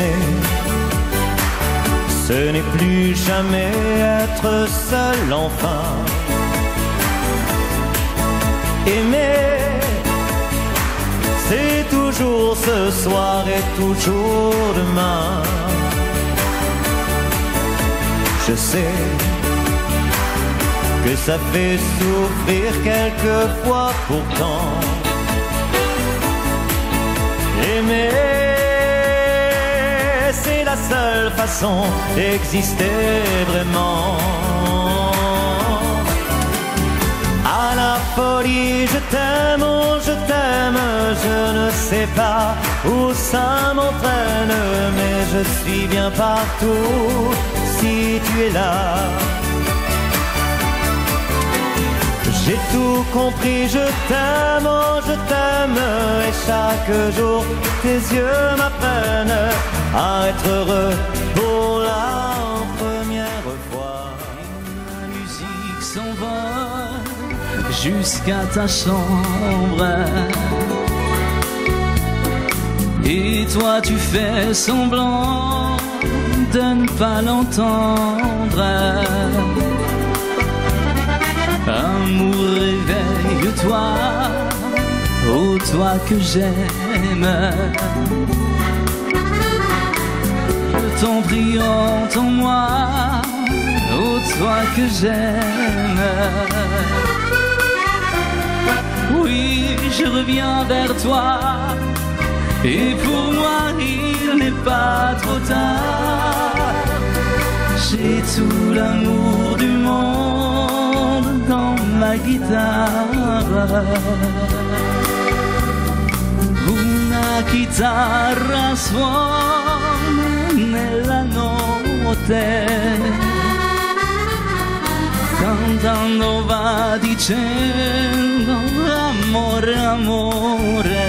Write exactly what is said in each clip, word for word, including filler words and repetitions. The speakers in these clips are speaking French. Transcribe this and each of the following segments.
Aimer, ce n'est plus jamais être seul enfin. Aimer, c'est toujours ce soir et toujours demain. Je sais que ça fait souffrir quelquefois pourtant. Aimer, c'est la seule façon d'exister vraiment. À la folie, je t'aime, oh je t'aime, je ne sais pas où ça m'entraîne, mais je suis bien partout si tu es là. J'ai tout compris, je t'aime, oh je t'aime, et chaque jour tes yeux m'apprennent à être heureux pour la première fois. La musique s'envole jusqu'à ta chambre, et toi tu fais semblant de ne pas l'entendre. Amour, réveille-toi, ô toi que j'aime. Je t'en prie, entends-moi, ô toi que j'aime. Oui, je reviens vers toi, et pour moi il n'est pas trop tard. J'ai tout l'amour du monde dans ma guitare. Una chitarra suona nella notte, cantando va dicendo amore, amore.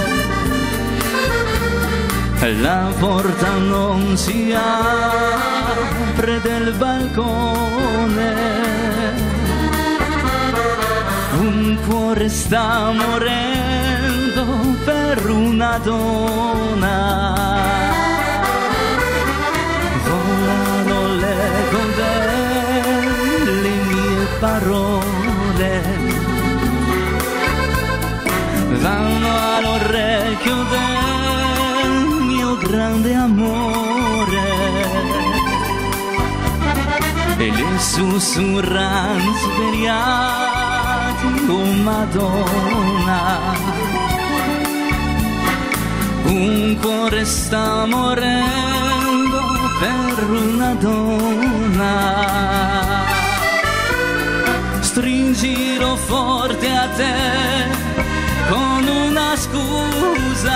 La porta non si apre del balcone, un cuore sta morendo per una donna. Volano l'eco delle mie parole, vanno all'orecchio del mio grande amore, e le sussurrano sveriati, oh Madonna. Un cuore sta morendo per una donna. Stringilo forte a te con una scusa,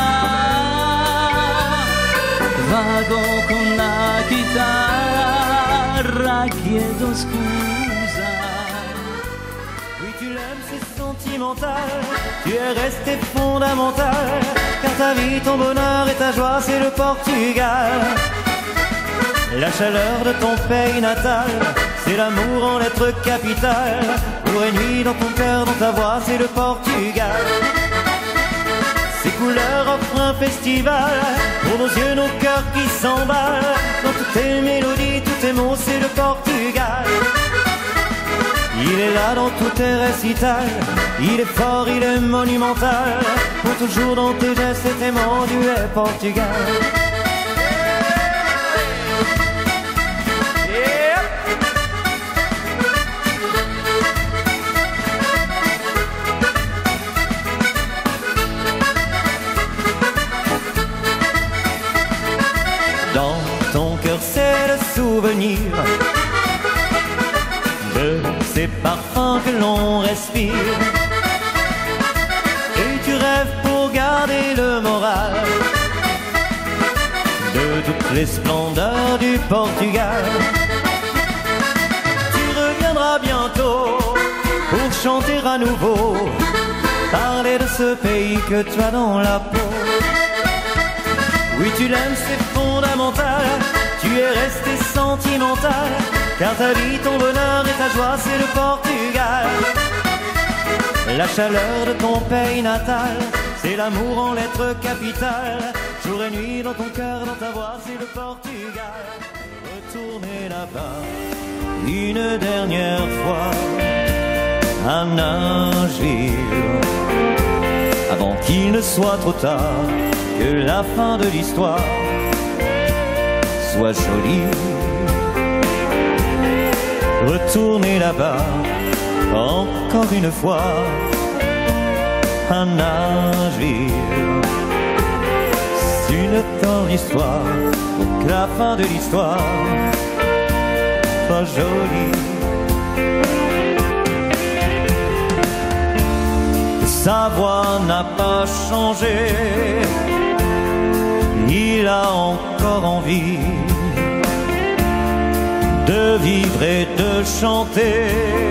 vago con la chitarra, chiedo scusa. Oui, tu l'aimes, c'est sentimental, tu es resté fondamental, car ta vie, ton bonheur et ta joie, c'est le Portugal. La chaleur de ton pays natal, c'est l'amour en lettres capitales. Jour et nuit dans ton cœur, dans ta voix, c'est le Portugal. Ces couleurs offrent un festival, pour nos yeux, nos cœurs qui s'emballent. Dans toutes tes mélodies, tous tes mots, c'est le Portugal. Il est là dans tous tes récitals, il est fort, il est monumental. Pour toujours dans tes gestes et tes mots, tu es Portugal. Dans ton cœur c'est le souvenir de ces parfums que l'on respire, et tu rêves pour garder le moral de toutes les splendeurs du Portugal. Tu reviendras bientôt pour chanter à nouveau, parler de ce pays que tu as dans la peau. Oui, tu l'aimes, c'est fondamental, tu es resté sentimental, car ta vie, ton bonheur et ta joie, c'est le Portugal. La chaleur de ton pays natal, c'est c'est l'amour en lettres capitales. Jour et nuit dans ton cœur, dans ta voix, c'est le Portugal. Retournez là-bas une dernière fois à Nashville, avant qu'il ne soit trop tard, que la fin de l'histoire soit jolie. Retournez là-bas encore une fois à Nashville. C'est une tendre histoire, pour que la fin de l'histoire soit jolie. Sa voix n'a pas changé, il a encore envie de vivre et de chanter.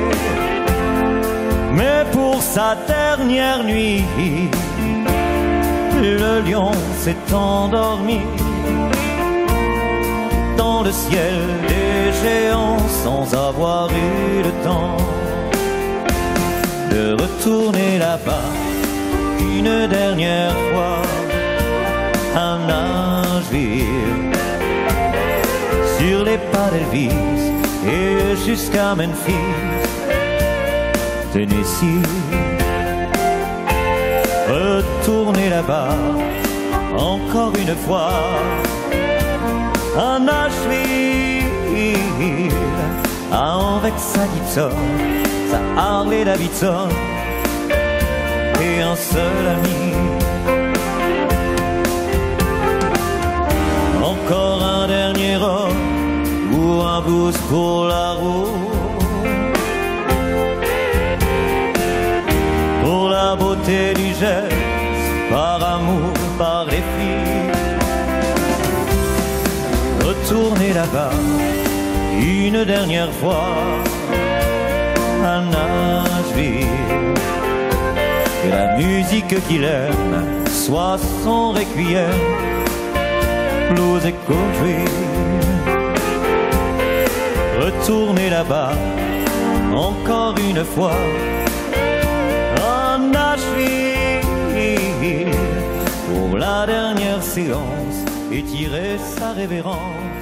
Mais pour sa dernière nuit, le lion s'est endormi dans le ciel des géants, sans avoir eu le temps de retourner là-bas une dernière fois à Nashville, sur les pas d'Elvis et jusqu'à Memphis, Tennessee. Retournez là-bas encore une fois à Nashville, avec sa Gibson, sa Harley Davidson et un seul ami. Encore un dernier homme ou un blues pour la route, pour la beauté du geste, par amour, par les filles. Retournez là-bas une dernière fois à Nashville, que la musique qu'il aime soit son requiem, blues et country. Retournez là-bas encore une fois à Nashville, pour la dernière séance et tirer sa révérence